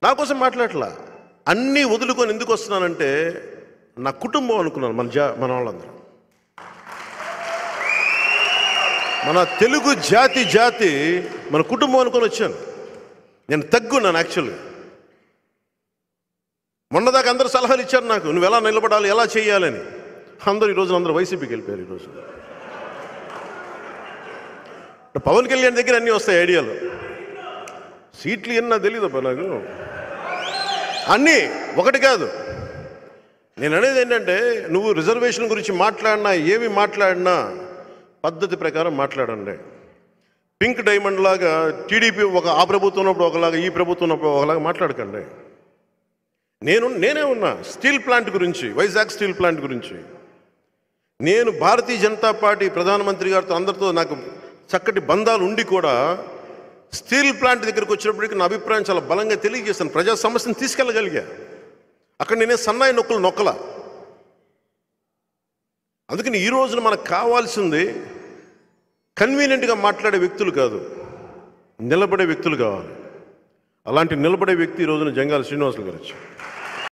నా కోసం మాట్లాడట్లా. అన్నీ వదులుకొని ఎందుకు వస్తున్నానంటే నా కుటుంబం అనుకున్నాను. మన వాళ్ళందరూ మన తెలుగు జాతి మన కుటుంబం అనుకొని వచ్చాను. నేను తగ్గున్నాను యాక్చువల్గా. మొన్నదాకా అందరూ సలహాలు ఇచ్చారు నాకు, నువ్వు ఎలా నిలబడాలి, ఎలా చేయాలని. అందరూ వైసీపీకి వెళ్ళిపోయారు. ఈరోజు పవన్ కళ్యాణ్ దగ్గర అన్నీ వస్తాయి ఐడియాలు. సీట్లు ఎన్నా తెలియదబ్బా నాకు. అన్నీ ఒకటి కాదు. నేను అనేది ఏంటంటే, నువ్వు రిజర్వేషన్ గురించి మాట్లాడినా ఏమి మాట్లాడినా పద్ధతి ప్రకారం మాట్లాడండి. పింక్ డైమండ్ లాగా టీడీపీ ఆ ప్రభుత్వం ఉన్నప్పుడు ఒకలాగా, ఈ ప్రభుత్వం ఉన్నప్పుడు ఒకలాగా మాట్లాడకండి. నేనే ఉన్నా స్టీల్ ప్లాంట్ గురించి, వైజాగ్ స్టీల్ ప్లాంట్ గురించి. నేను భారతీయ జనతా పార్టీ ప్రధానమంత్రి గారితో అందరితో నాకు చక్కటి బంధాలు ఉండి కూడా స్టీల్ ప్లాంట్ దగ్గరికి వచ్చినప్పటికీ నా అభిప్రాయం చాలా బలంగా తెలియజేస్తాను. ప్రజా సమస్యను తీసుకెళ్ళగలిగా. అక్కడ నేనే సన్నాయి నొక్కల. అందుకని ఈ రోజున మనకు కావాల్సింది కన్వీనియంట్గా మాట్లాడే వ్యక్తులు కాదు, నిలబడే వ్యక్తులు కావాలి. అలాంటి నిలబడే వ్యక్తి ఈ రోజున జంగాల శ్రీనివాసులు గారు వచ్చారు.